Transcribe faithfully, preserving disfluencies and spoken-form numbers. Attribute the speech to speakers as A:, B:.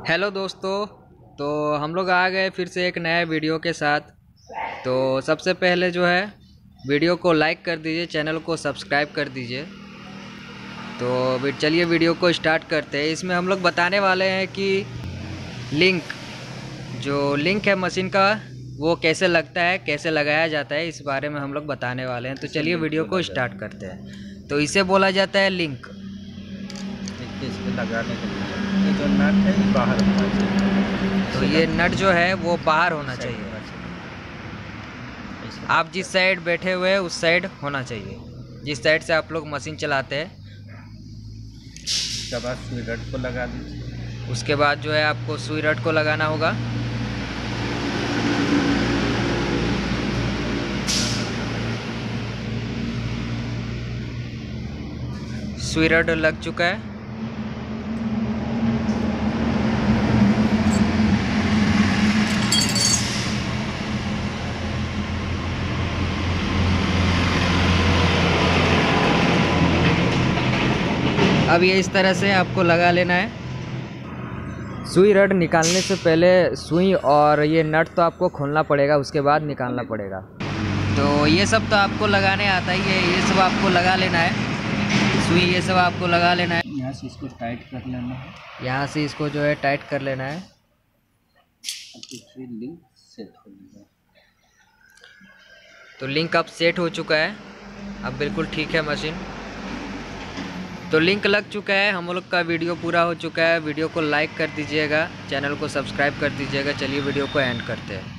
A: Hello दोस्तों। तो हम लोग आ गए फिर से एक नए वीडियो के साथ। तो सबसे पहले जो है वीडियो को लाइक कर दीजिए, चैनल को सब्सक्राइब कर दीजिए। तो फिर चलिए वीडियो को स्टार्ट करते हैं। इसमें हम लोग बताने वाले हैं कि लिंक जो लिंक है मशीन का वो कैसे लगता है, कैसे लगाया जाता है, इस बारे में हम लोग बताने वाले हैं। तो चलिए वीडियो को स्टार्ट करते हैं। तो इसे बोला जाता है लिंक।
B: इसमें लगाने के लिए ये जो नट है ये बाहर होना चाहिए।
A: तो ये नट जो है वो बाहर होना चाहिए। आप जिस साइड बैठे हुए हैं उस साइड होना चाहिए, जिस साइड से आप लोग मशीन चलाते हैं।
B: उसके बाद सुई रड को लगा दीजिए।
A: उसके बाद जो है आपको सुई रड को लगाना होगा। सुई रड लग चुका है। अब ये इस तरह से आपको लगा लेना है। सुई रड निकालने से पहले सुई और ये नट तो आपको खोलना पड़ेगा, उसके बाद निकालना पड़ेगा। तो ये सब तो आपको लगाने आता ही है, ये सब आपको लगा लेना है। सुई ये सब आपको लगा लेना है।
B: यहाँ से इसको टाइट कर लेना है।
A: यहाँ से इसको जो है टाइट कर लेना है।
B: फिर लिंक सेट हो जाएगा।
A: तो लिंक अब सेट हो चुका है, अब बिल्कुल ठीक है मशीन। तो लिंक लग चुका है, हम लोग का वीडियो पूरा हो चुका है। वीडियो को लाइक कर दीजिएगा, चैनल को सब्सक्राइब कर दीजिएगा। चलिए वीडियो को एंड करते हैं।